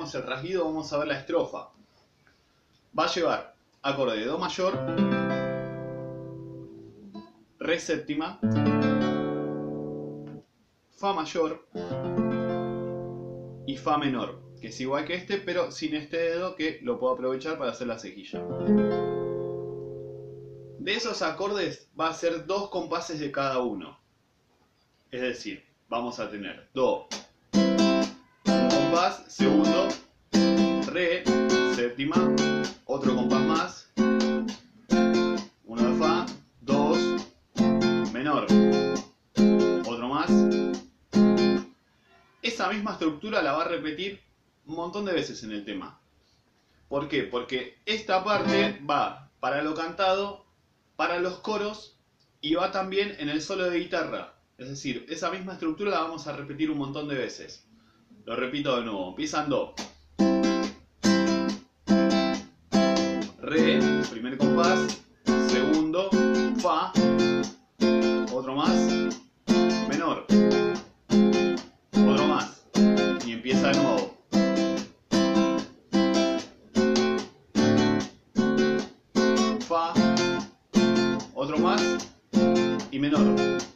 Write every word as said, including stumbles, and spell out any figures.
tenemos el rasguido, vamos a ver la estrofa. Va a llevar acorde de Do mayor, Re séptima, Fa mayor y Fa menor, que es igual que este, pero sin este dedo, que lo puedo aprovechar para hacer la cejilla. De esos acordes va a ser dos compases de cada uno. Es decir, vamos a tener Do, un compás, segundo, Re, séptima, otro compás más, uno de Fa, dos, menor, otro más. Esa misma estructura la va a repetir un montón de veces en el tema. ¿Por qué? Porque esta parte va para lo cantado, para los coros y va también en el solo de guitarra. Es decir, esa misma estructura la vamos a repetir un montón de veces. Lo repito de nuevo. Empieza en Do. Re, primer compás. Segundo, Fa. Otro más. Menor. Otro más. Y empieza de nuevo. Fa. Otro más. Y menor.